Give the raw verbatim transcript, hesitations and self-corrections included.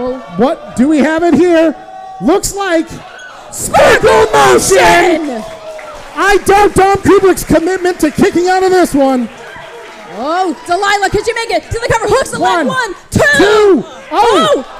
Uh-oh. What do we have in here? Looks like Sparkle Motion! I doubt Dom Kubrick's commitment to kicking out of this one. Oh, Delilah, could you make it to the cover? Hooks the leg. One, One, two. two. Oh, Oh,